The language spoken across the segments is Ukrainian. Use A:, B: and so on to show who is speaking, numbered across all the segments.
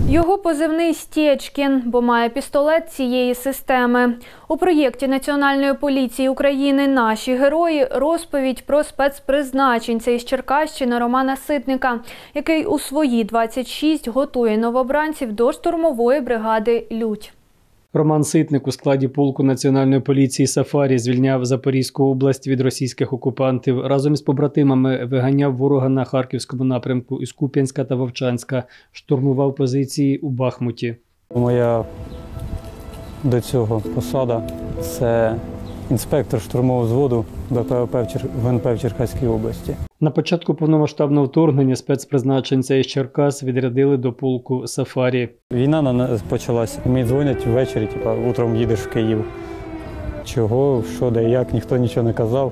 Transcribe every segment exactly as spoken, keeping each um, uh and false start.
A: Його позивний «Стєчкін», бо має пістолет цієї системи. У проєкті Національної поліції України «Наші герої» розповідь про спецпризначенця із Черкащини Романа Ситника, який у свої двадцять шість готує новобранців до штурмової бригади «Лють».
B: Роман Ситник у складі полку Національної поліції «Сафарі» звільняв Запорізьку область від російських окупантів. Разом із побратимами виганяв ворога на Харківському напрямку із Куп'янська та Вовчанська. Штурмував позиції у Бахмуті.
C: Моя до цього посада – це інспектор штурмового взводу ВНП в Черкаській області.
B: На початку повномасштабного вторгнення спецпризначенця із Черкас відрядили до полку «Сафарі».
C: Війна почалася. Мені дзвонять ввечері, типу, утром їдеш в Київ. Чого, що, де, як, ніхто нічого не казав.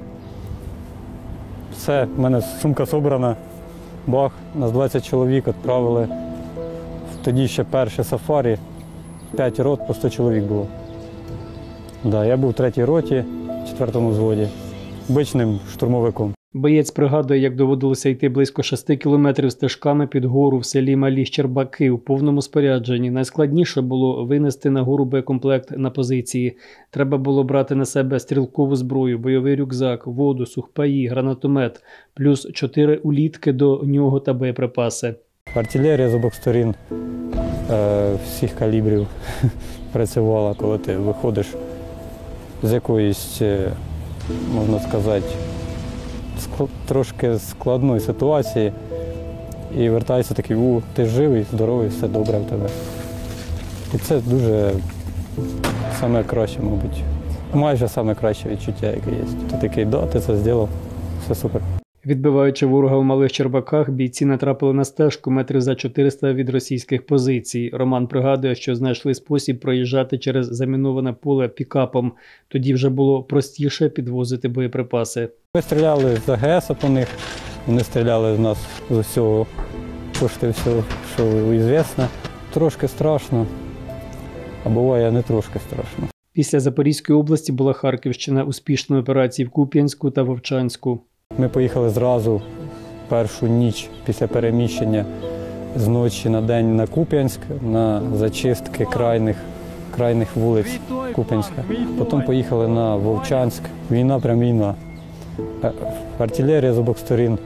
C: Все, в мене сумка собрана, бах, нас двадцять чоловік відправили. Тоді ще перше «Сафарі», п'ять рот, по сто чоловік було. Да, я був в третій роті, в четвертому взводі, обичним штурмовиком.
B: Боєць пригадує, як доводилося йти близько шести кілометрів стежками під гору в селі Малі Щербаки у повному спорядженні. Найскладніше було винести на гору боєкомплект на позиції. Треба було брати на себе стрілкову зброю, бойовий рюкзак, воду, сухпаї, гранатомет, плюс чотири улітки до нього та боєприпаси.
C: Артилерія з обох сторін е, всіх калібрів працювала, коли ти виходиш з якоїсь, можна сказати, трошки складної ситуації і вертаєшся такий: у, ти живий, здоровий, все добре в тебе. І це дуже саме краще, мабуть, майже саме краще відчуття, яке є. Ти такий: да, ти це зробив, все супер.
B: Відбиваючи ворога в Малих Щербаках, бійці натрапили на стежку метрів за чотириста від російських позицій. Роман пригадує, що знайшли спосіб проїжджати через заміноване поле пікапом. Тоді вже було простіше підвозити боєприпаси.
C: Ми стріляли з АГС по них, вони стріляли в нас з усього, пошти всього, що відомо. Трошки страшно, а буває не трошки страшно.
B: Після Запорізької області була Харківщина, успішної операції в Куп'янську та Вовчанську.
C: Ми поїхали зразу першу ніч після переміщення з ночі на день на Куп'янськ, на зачистки крайних, крайних вулиць Куп'янська. Потім поїхали на Вовчанськ. Війна, прям війна. Артилерія з обох сторін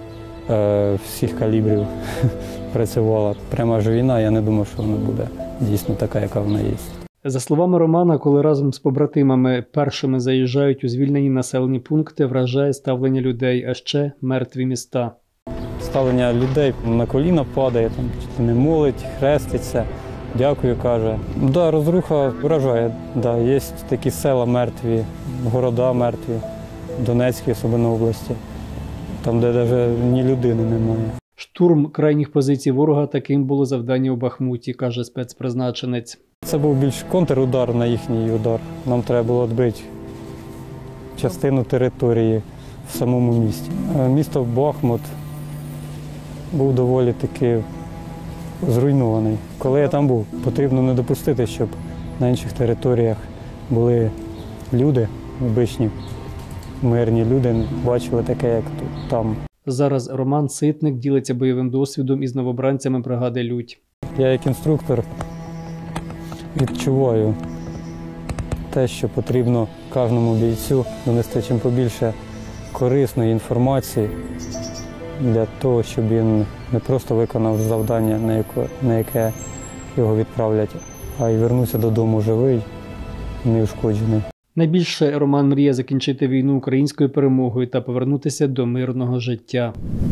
C: всіх калібрів працювала. Прямо аж війна, я не думав, що вона буде дійсно така, яка вона є.
B: За словами Романа, коли разом з побратимами першими заїжджають у звільнені населені пункти, вражає ставлення людей, а ще мертві міста.
C: Ставлення людей на коліна падає, там не молить, хреститься, дякую, каже. Да, розруха вражає. Да, є такі села мертві, города мертві, Донецькій, особливо області, там, де навіть ні людини немає.
B: Штурм крайніх позицій ворога – таким було завдання у Бахмуті, каже спецпризначенець.
C: Це був більш контрудар на їхній удар. Нам треба було відбити частину території в самому місті. Місто Бахмут був доволі таки зруйнований. Коли я там був, потрібно не допустити, щоб на інших територіях були люди, обичні, мирні люди, бачили таке, як тут, там.
B: Зараз Роман Ситник ділиться бойовим досвідом із новобранцями бригади «Лють».
C: Я як інструктор відчуваю те, що потрібно кожному бійцю донести чим побільше корисної інформації для того, щоб він не просто виконав завдання, на яке, на яке його відправлять, а й вернувся додому живий, неушкоджений.
B: Найбільше Роман мріє закінчити війну українською перемогою та повернутися до мирного життя.